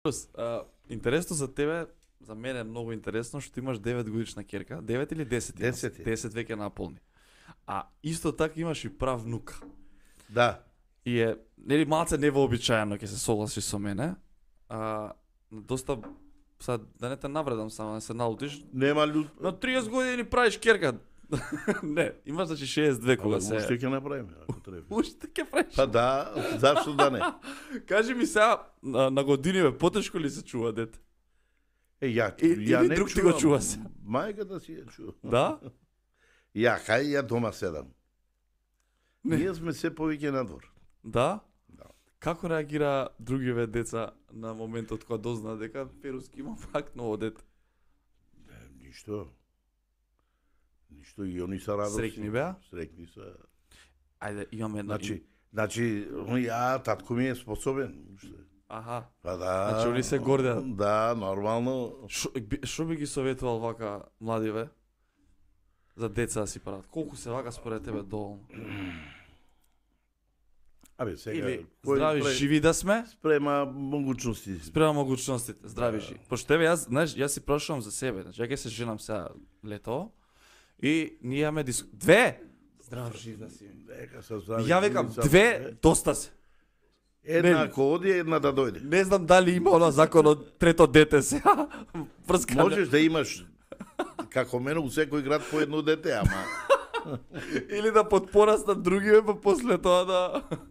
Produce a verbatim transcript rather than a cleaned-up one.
А, интересно за тебе, за мене е многу интересно што имаш девет годишна ќерка, девет или десет? имаш? десет е. десет веќе наполни. А исто така имаш и прав внук. Да. И е, нели малце невообичаено ќе се согласиш со мене. А, доста сад да не те навредам само да се налутиш. Нема луѓе. На триесет години правиш ќерка. Не, имаш значи шеесет две кога се. Уште ќе направиме ако треба. Уште ќе правиш. Па да, зашто да не? Кажи ми сега на, на години бе потешко ли се чува дете? Е, ја, И- ја или не друг ти го чувам. чува се? Мајката си ја чува. Да? Ја, кај ја дома седам. Не. Ние сме се повеќе надвор. Да? Да. Како реагира другиве деца на моментот кога дозна дека Перуски има пак ново дете? Не, ништо. Ништо и они се радосни. Среќни беа? Среќни се. Ајде, имаме една... Значи, значи, ја, татко ми е способен. уште. Аха. Па да. Значи, они се гордеат. Да, нормално. Шо, би- шо би ги советувал вака младиве за деца да си прават? Колку се вака според тебе доволно? Абе, сега, Или кој здрави пре- живи да сме, спрема могучности. спрема могучностите, здрави Да. живи. Пошто тебе јас, знаеш, јас си прошувам за себе. Значи, ја ќе се женам сега лето и ние имаме диск... Две! Здрав жив да си. Нека се здрави. Ја викам, живи, две, доста се. Една Нели? ако оди, една да дојде. Не знам дали има оно закон од трето дете сега. Прскане. Можеш да имаш, како мене, у секој град по едно дете, ама... Или да подпораснат другиве, па после тоа да...